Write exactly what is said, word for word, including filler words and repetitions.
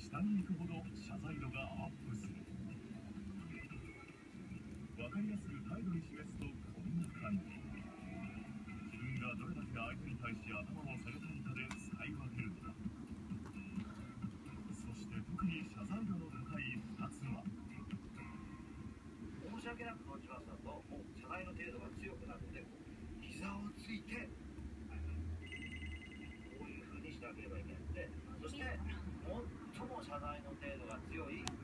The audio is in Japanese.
下に行くほど謝罪度がアップする。わかりやすく態度に示すとこんな感じ。自分がどれだけ相手に対し頭を下げたいかで使い分けるのだ。そして特に謝罪度の高いふたつは、 申し訳なく存じますだと、もう謝罪の程度が強くなるので、膝をついてこういう風にしてあげればいけないので、そして最も謝罪の程度が強い